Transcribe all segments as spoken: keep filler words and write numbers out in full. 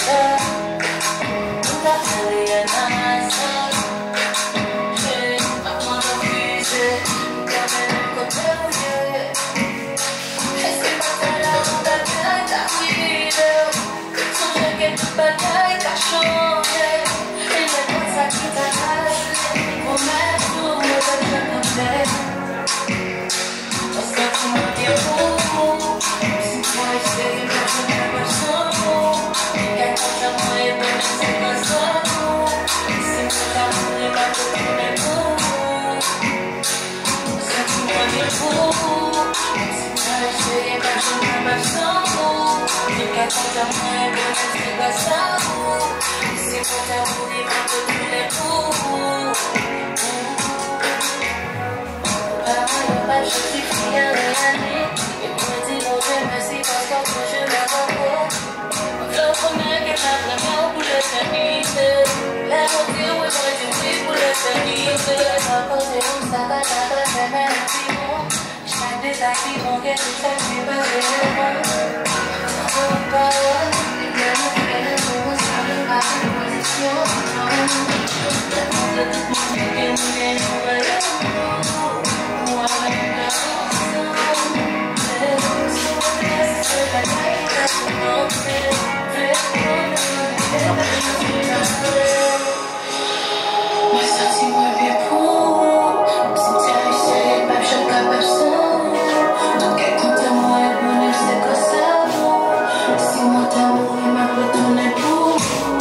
сердца. Утопали я назад. Жизнь обмана визы, каменным копеле. Если потерял, опять так видел. Слушай, que tu batalha cachorre. Ele é coisa que tá raiva. Começo, eu já também. Você como eu vou. Se faz bem, vai jogar versão. Quer que a mãe vai ser casado. Se muda a mulher, vai pro primeiro. Você como eu vou. Se faz bem, vai jogar versão. Quer que a mãe vai ser casado. Se muda a mulher, vai pro primeiro. Je suis fière et année. Et moi dis bon Dieu merci parce que moi je la vois. Le premier qui m'a vraiment pour le tenir. La moitié où je dis oui pour le tenir. À côté où ça va, ça va, c'est même si bon. Chaque détail qui manque, tout ça qui va vraiment. Sans parole, il y a mon frère, nous sommes à une position. Le monde de tout le monde qui nous est nous. Mas assim vai ver por se te vai chocar versão. Não quer contar mais, mas é cansado. Se mata muito, mas botou na boca.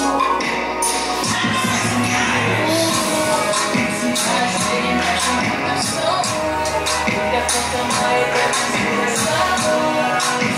Se vai ser, vai chocar versão. Quer contar mais, mas é cansado.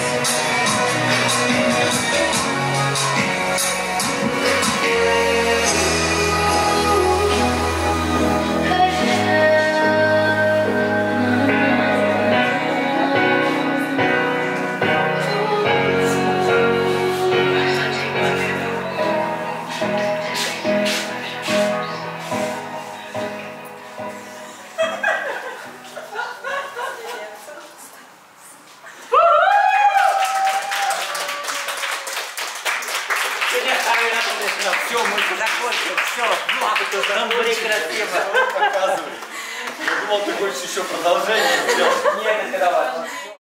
Все, мы закончили, все, нам были красиво. Показывай. Я думал, ты хочешь еще продолжение сделать. Нет, это давай.